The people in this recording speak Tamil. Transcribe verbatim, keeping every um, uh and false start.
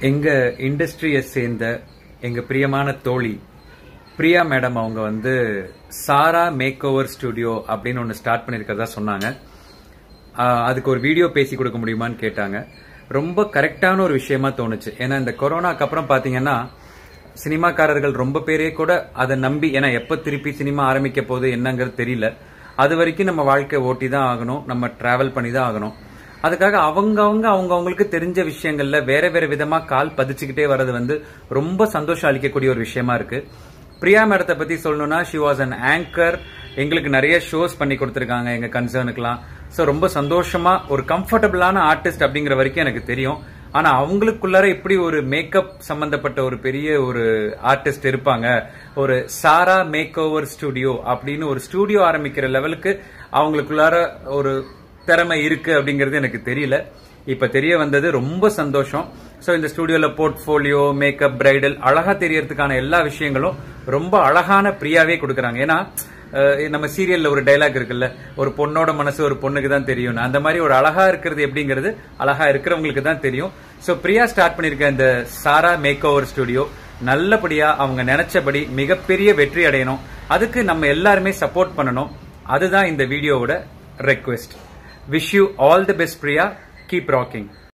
எங்க இண்டஸ்ட்ரியை சேர்ந்த எங்க பிரியமான தோழி பிரியா மேடம் அவங்க வந்து சாரா மேக் ஓவர் ஸ்டுடியோ அப்படின்னு ஒன்று ஸ்டார்ட் பண்ணியிருக்கிறதா சொன்னாங்க. அதுக்கு ஒரு வீடியோ பேசி கொடுக்க முடியுமான்னு கேட்டாங்க. ரொம்ப கரெக்டான ஒரு விஷயமா தோணுச்சு. ஏன்னா இந்த கொரோனாக்கு அப்புறம் பாத்தீங்கன்னா சினிமாக்காரர்கள் ரொம்ப பேரே கூட அதை நம்பி, ஏன்னா எப்ப திருப்பி சினிமா ஆரம்பிக்க போகுது என்னங்கிறது தெரியல, அது வரைக்கும் நம்ம வாழ்க்கை ஓட்டி தான் ஆகணும், நம்ம டிராவல் பண்ணி தான் ஆகணும். அதுக்காக அவங்க அவங்க அவங்க அவங்களுக்கு தெரிஞ்ச விஷயங்கள்ல வேற வேற விதமா கால் பதிச்சுக்கிட்டே வர்றது வந்து ரொம்ப சந்தோஷம் அளிக்கக்கூடிய ஒரு விஷயமா இருக்கு. பிரியா மேடத்தை பத்தி சொல்லணும்னா, ஷி வாஸ் அன் ஆங்கர். எங்களுக்கு நிறைய ஷோஸ் பண்ணி கொடுத்திருக்காங்க எங்க கன்சர்னுக்குலாம். ஸோ ரொம்ப சந்தோஷமா ஒரு கம்ஃபர்டபுளான ஆர்டிஸ்ட் அப்படிங்கிற வரைக்கும் எனக்கு தெரியும். ஆனா அவங்களுக்குள்ளார இப்படி ஒரு மேக்கப் சம்பந்தப்பட்ட ஒரு பெரிய ஒரு ஆர்டிஸ்ட் இருப்பாங்க, ஒரு சாரா மேக் ஓவர் ஸ்டுடியோ அப்படின்னு ஒரு ஸ்டுடியோ ஆரம்பிக்கிற லெவலுக்கு அவங்களுக்குள்ளார ஒரு திறமை இருக்கு அப்படிங்கிறது எனக்கு தெரியல. இப்ப தெரிய வந்தது, ரொம்ப சந்தோஷம். சோ இந்த ஸ்டுடியோல போர்ட்போலியோ, மேக்கப், பிரைடல் அழகா தெரியறதுக்கான எல்லா விஷயங்களும் ரொம்ப அழகான பிரியாவே கொடுக்கறாங்க. ஏன்னா நம்ம சீரியல்ல ஒரு டைலாக் இருக்குல்ல, ஒரு பொண்ணோட மனசு ஒரு பொண்ணுக்கு தான் தெரியும். அந்த மாதிரி ஒரு அழகா இருக்கிறது எப்படிங்கிறது அழகா இருக்கிறவங்களுக்கு தான் தெரியும். சோ பிரியா ஸ்டார்ட் பண்ணிருக்க இந்த சாரா மேக் ஓவர் ஸ்டுடியோ நல்லபடியா அவங்க நினைச்சபடி மிகப்பெரிய வெற்றி அடையணும். அதுக்கு நம்ம எல்லாருமே சப்போர்ட் பண்ணணும். அதுதான் இந்த வீடியோவோட request. Wish you all the best, Priya. Keep rocking.